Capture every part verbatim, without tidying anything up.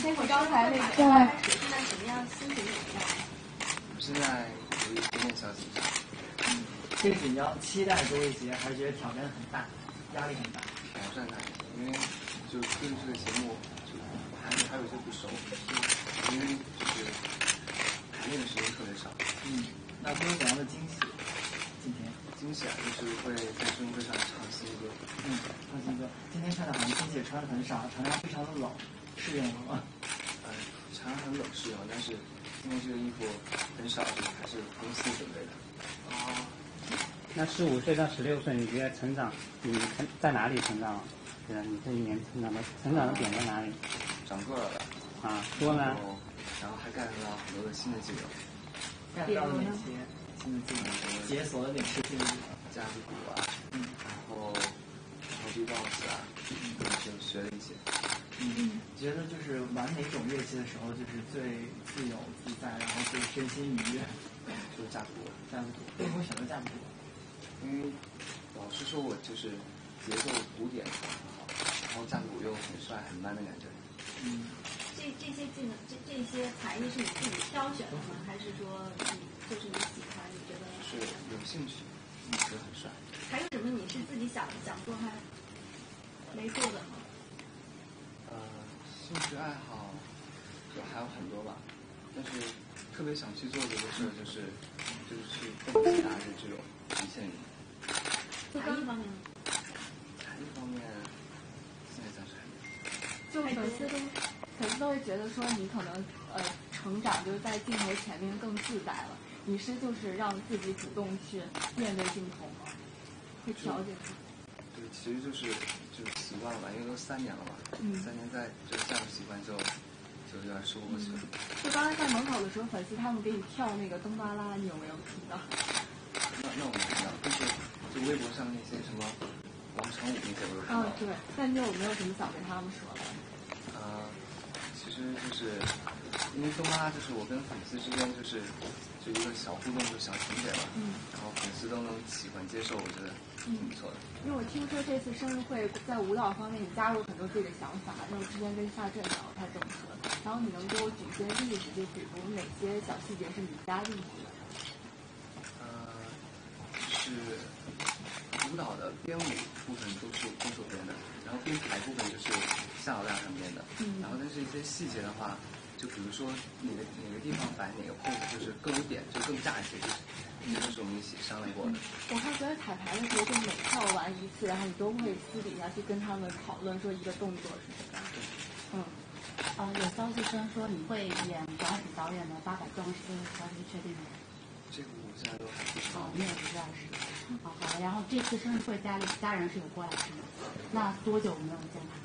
那会刚才那个， 对， 现在什么样心情怎么样？ 我现在有一点点小紧张。 嗯，是比较期待多一些，还是觉得挑战很大，压力很大？ 挑战大一些，因为就对这个节目就还还有些不熟，因为就是排练的时间特别少。 嗯，那会有怎样的惊喜？今天惊喜啊，就是会在生日会上唱新歌。 嗯，唱新歌。今天看到好像金姐穿的很少，常常非常的冷，适应了吗？ 呃，常常很冷适应，但是因为这个衣服很少，还是公司准备的。 哦。 那十五岁到十六岁，你觉得成长，你在哪里成长？觉得你这一年成长的成长的点在哪里？ 长个儿了。 啊，多呢？ 然后还 get 到很多的新的技能。 get 到了哪些新的技能？解锁了哪些新的技能？ 架子鼓啊，嗯，然后然后 B-box 啊，嗯，就学了一些。 嗯，觉得就是玩哪种乐器的时候，就是最自由自在，然后最身心愉悦。 就是架子鼓， 架子鼓。为什么选择架子鼓？ 因为老师说我就是节奏鼓点很好，然后架子鼓又很帅很 man 的感觉。 嗯，这这些技能，这这些才艺是你自己挑选的吗？还是说你就是你喜欢，你觉得是有兴趣，你觉得很帅？ 还有什么你是自己想想做还没做的吗？ 呃，兴趣爱好就还有很多吧，但是特别想去做的一个事儿就是就是去蹦极啊，就这种极限运动。 才艺方面呢？ 才艺方面，现在暂时还没有。 就粉丝都粉丝都会觉得说你可能呃成长就是在镜头前面更自在了，你是就是让自己主动去面对镜头吗？会调节自己？ 对，其实就是就是习惯了吧，因为都三年了嘛， 嗯， 三年在就这样习惯就就有点说不过去了。 就刚才在门口的时候，粉丝他们给你跳那个登巴拉，你有没有听到？ 那那我没听到，就是就微博上那些什么广场舞那些我有看到。 嗯，对。那你有没有什么想对他们说的？ 呃，其实就是因为登巴拉就是我跟粉丝之间就是就一个小互动，就小情节嘛。 嗯。 然后粉丝都能喜欢接受，我觉得挺不错的。 因为我听说这次生日会在舞蹈方面你加入很多自己的想法，然后之前跟夏震聊太正确了，然后你能给我举些例子，就比如哪些小细节是你加进去的？ 呃，是舞蹈的编舞部分都是都是我编的，然后编排部分就是夏老大他们编的， 嗯， 然后但是一些细节的话，就比如说哪个哪个地方摆哪个 pose 就是更有点，就更炸一些，就是这都是我们一起商量过的。 我看昨天彩排的时候，就每跳完一次，然后你都会私底下去跟他们讨论说一个动作是什么。嗯。 啊、呃，有消息称说你会演管虎导演的《八百壮士》，消息确定吗？ 这个我现在都还不知道。 哦，你也不知道是。好好，然后这次生日会家里家人是有过来是吗？那多久没有见他？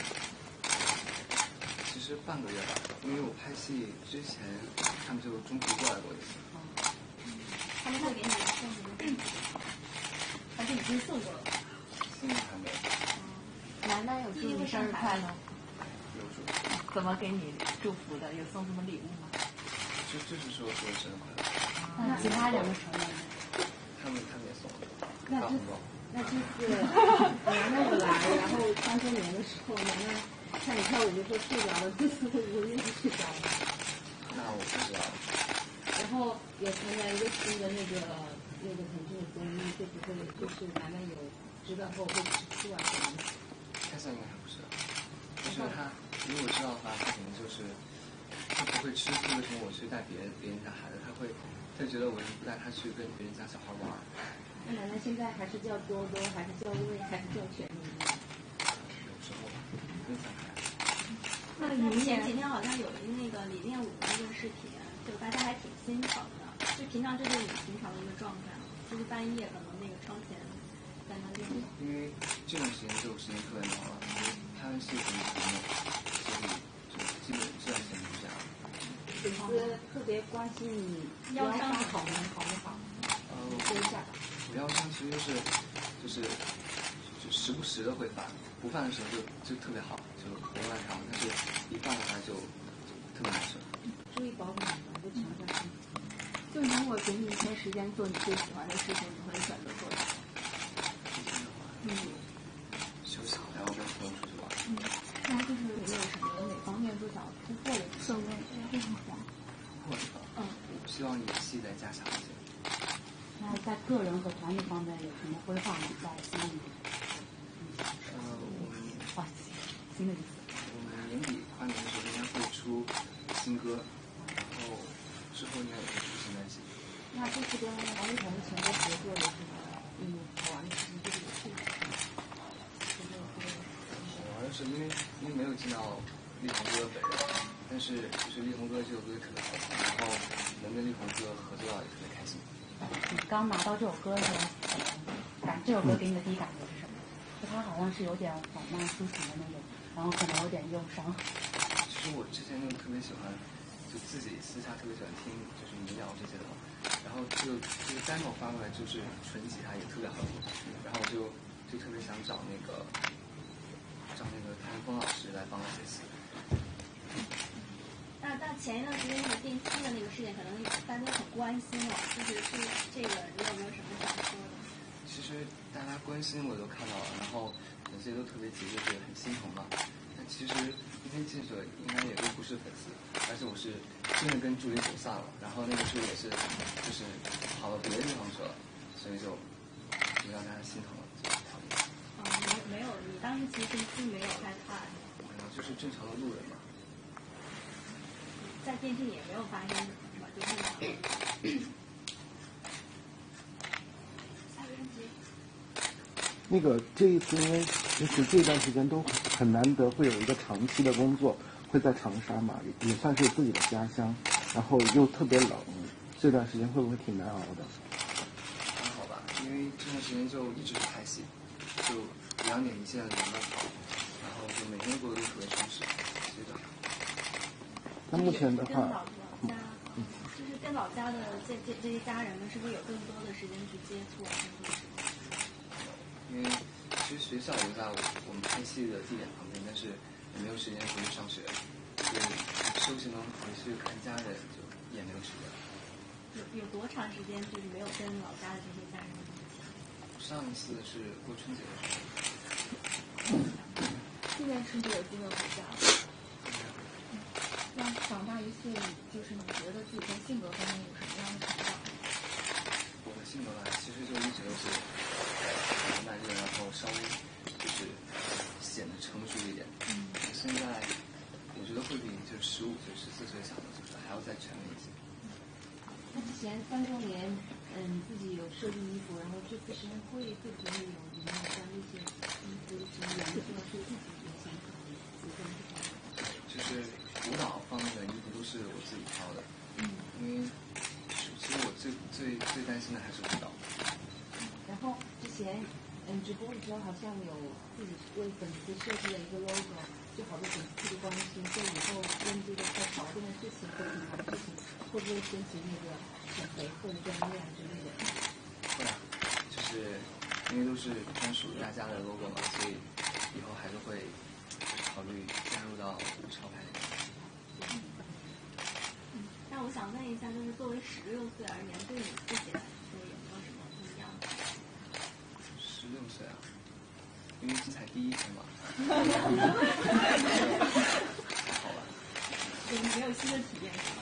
其实半个月吧，因为我拍戏之前他们就中途过来过一次。 哦。 他们会给你送什么？还是已经送过了？ 现在还没有。 嗯。楠楠有祝你生日快乐。 有祝。 怎么给你祝福的？有送什么礼物吗？ 就就是说说生日快乐。 那其他两个成员呢？ 他们他们也送了。 那这那这次楠楠有来，然后三周年的时候，楠楠看你跳舞就说睡着了，这次会不会又是睡着了？ 那我不知道。 然后也参加一个新的那个那个腾讯的综艺，会不会就是楠楠有知道后会吃醋啊什么的？ 开赛应该还不知道，就是他如果知道的话，他可能就是他不会吃醋。为什么我去带别人别人家孩子，他会他觉得我是不带他去跟别人家小孩玩。 那楠楠现在还是叫多多，还是叫魏，还是叫全名？ 有时候分散开。 那你前几天好像有了那个你练舞的一个视频，就大家还挺心疼的。就平常这是你平常的一个状态，就是半夜可能那个窗前在那练。 因为这段时间就时间特别忙了，拍完戏可能就没有，所以就基本这段时间就这样。 粉丝特别关心你腰伤好没好没好？ 呃， 说一下。 我腰伤其实就是就是就时不时的会犯，不犯的时候就就特别好，就活乱条，但是一犯的话就就特别难受。 注意保暖吧，就强调身体。 就如果给你一天时间做你最喜欢的事情，你会选择做什么？ 一天的话， 嗯， 休息，然后跟朋友出去玩。 嗯，那就是有没有什么哪方面做想突破的手纹这种黄。 或者嗯，我希望演戏再加强一些。 那在个人和团队方面有什么规划吗？在新的一年？ 呃，我们哇，新的意思。 我们年底跨年的时候应该会出新歌，然后之后应该也会出新专辑。 那这次跟王力宏的前辈合作有什么嗯好玩的事情？这个有趣的事情？ 好玩的是因为因为没有见到力宏哥本人，但是就是力宏哥这首歌特别好听，然后能跟力宏哥合作到也特别开心。 你刚拿到这首歌的时候，感这首歌给你的第一感觉是什么？就它好像是有点缓慢抒情的那种，然后可能有点忧伤。 其实我之前就特别喜欢，就自己私下特别喜欢听就是民谣这些的嘛，然后这个这个 demo 发过来就是纯吉他也特别好听，然后我就就特别想找那个找那个谭峰老师来帮我写词。 那那前一段时间那个定期的那个事件，可能大家很关心了，就是是这个，你有没有什么想说的？ 其实大家关心我都看到了，然后有些都特别急，就是很心疼嘛。但其实那些记者应该也都不是粉丝，而且我是真的跟助理走散了，然后那个助理也是就是跑到别的地方去了，所以就就让大家心疼了，就讨厌。 啊、哦，没没有，你当时其实并没有害怕， 没有，就是正常的路人嘛。 在电梯里也没有发生什么，是吧？就正常的。下个问题。 那个这一次因为就是这段时间都很难得会有一个长期的工作，会在长沙嘛，也算是自己的家乡，然后又特别冷，这段时间会不会挺难熬的？ 还好吧，因为这段时间就一直是拍戏，就两点一线的两个跑，然后就每天过得都特别充实，觉得。 那目前的话， 跟老家，嗯，就是跟老家的这这这些家人们，是不是有更多的时间去接触啊？ 因为其实学校就在我我们拍戏的地点旁边，但是也没有时间回去上学，所以休息能回去看家人就也没有时间。 有有多长时间就是没有跟老家的这些家人们一起？ 上一次是过春节的时候。 今年春节有机会回家了。那长大一岁，就是你觉得自己在性格方面有什么样的成长？ 我的性格吧，其实就一直都是比较慢热，然后稍微就是显得成熟一点。嗯。现在我觉得会比就十五岁、十四岁想的就是还要再全面一些。 那之前三周年，嗯，自己有设计衣服，然后这次生日会会不会有里面有关那些衣服什么颜色是自己有想法的？ 就是舞蹈方面的衣服都是我自己挑的，嗯，因为其实我最最最担心的还是舞蹈。 然后之前嗯直播的时候好像有自己为粉丝设计了一个 logo， 就好多粉丝特别关心，说以后跟这个在潮这件事情或品牌的事情，会不会申请那个减肥或者锻炼之类的？ 会啊，就是因为都是专属大家的 logo 嘛，所以以后还是会考虑加入到潮牌里面。 嗯，那我想问一下，就是作为十六岁而言，对你自己来说有没有什么不一样的？ 十六岁啊，因为这才第一天嘛。还好吧。 就是没有新的体验是吧？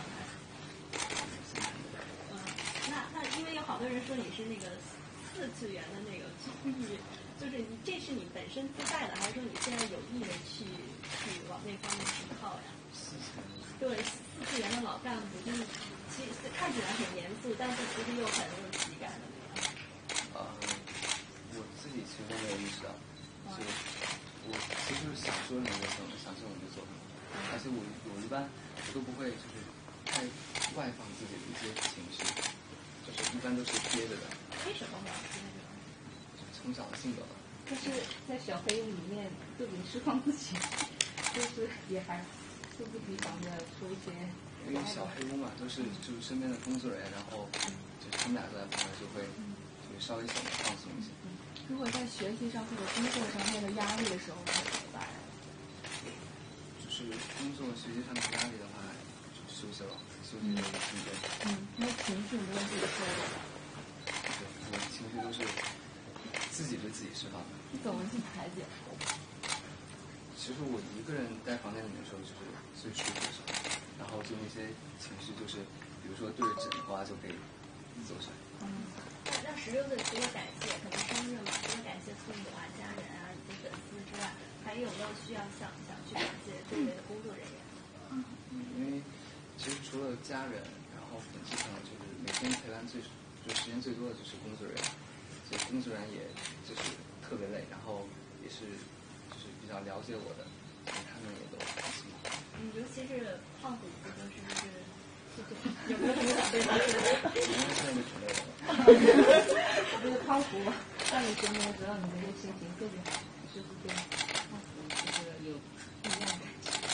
嗯，那那因为有好多人说你是那个四次元的那个综艺，就是你这是你本身自带的，还是说你现在有意的去去往那方面去靠呀？ 四次元。 对，四次元的老干部，就是其实看起来很严肃，但是其实又很有喜感的那样。 呃，我自己其实都没有意识到，就我其实想说什么就说什么，想做什么就做什么，而且我我一般我都不会就是太外放自己的一些情绪，就是一般都是憋着的。 为什么会憋着？ 从小的性格吧。 但是在小黑屋里面特别释放自己，就是也还猝不及防的说一些。 因为小黑屋嘛，都是就是身边的工作人员，然后就是他们俩都在旁边，就会就会稍微显得放松一些。 如果在学习上或者工作上面对压力的时候，会怎么办？ 就是工作学习上的压力的话，就休息了，休息的时间。 嗯，那情绪不会自己收的。 对，我情绪都是自己对自己释放的。 你怎么去排解？ 其其实我一个人在房间里面的时候就是最舒服的时候，然后就那些情绪就是，比如说对着纸花就可以走出来。 嗯，那那十六岁除了感谢，可能生日嘛，除了感谢父母啊、家人啊以及粉丝之外，还有没有需要想想去感谢周围的工作人员？ 嗯，因为其实除了家人，然后粉丝可能就是每天陪伴最就时间最多的就是工作人员，所以工作人员也就是特别累，然后也是就是比较了解我的，所以他们也都很辛苦。 嗯，尤其是胖虎哥哥是不是？有没有什么想对他说的？ 因为现在就挺累的。 我觉得康福上你节目的时候，你们的心情特别好，就是跟康福就是有不一样的感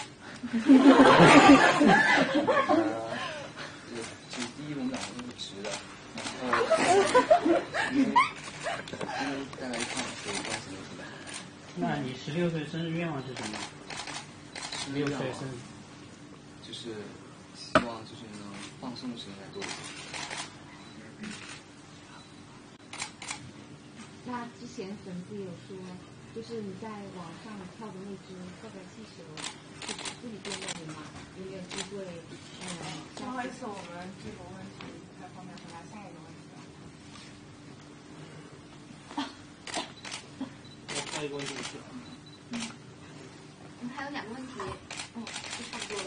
觉。 呃，就就第一，我们两个都是直的，然后因为因为大家一胖，所以关系都特别好。 那你十六岁生日愿望是什么？十六岁生日， 就是希望就是能放松的时间再多一点。 那之前粉丝有说，就是你在网上跳的那支高尔气球，是自己编的吗？有没有机会？嗯， 不好意思，我们这个问题不太方便回答，下一个问题。 我下一个问题是， 嗯，我们还有两个问题，哦，就差不多了。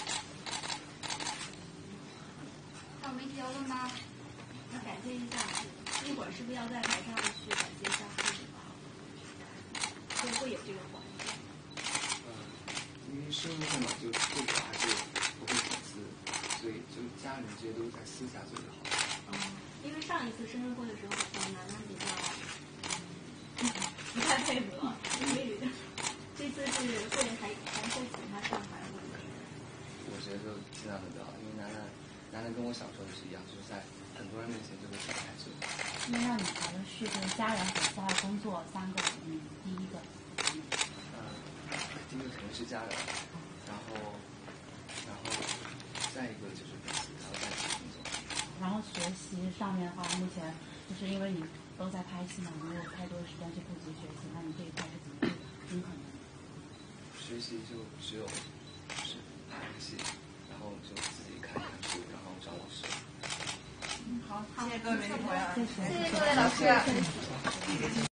还有媒体要问吗？要感谢一下，一会儿是不是要在台上去感谢一下父母啊？会不会有这个环节？ 呃，因为生日会嘛，就最主要还是不会粉丝，所以就家人这些都在私下做就好。 嗯，因为上一次生日会的时候，好像楠楠比较嗯不太配合，所以这次是会还还会请他上台吗？ 我觉得就尽量的不要，因为楠楠楠楠跟我小时候是一样，就是在很多人面前就会跳台去。 那让你排的是就是家人、粉丝还有工作三个，嗯，第一个。 呃，第一个肯定是家人，然后然后再一个就是粉丝，然后再是工作。 然后学习上面的话，目前就是因为你都在拍戏嘛，没有太多的时间去顾及学习，那你这一块是怎么去均衡的？ 学习就只有就是拍戏，然后就自己看看书，然后找老师。 好，谢谢各位媒体朋友， 谢谢各位老师。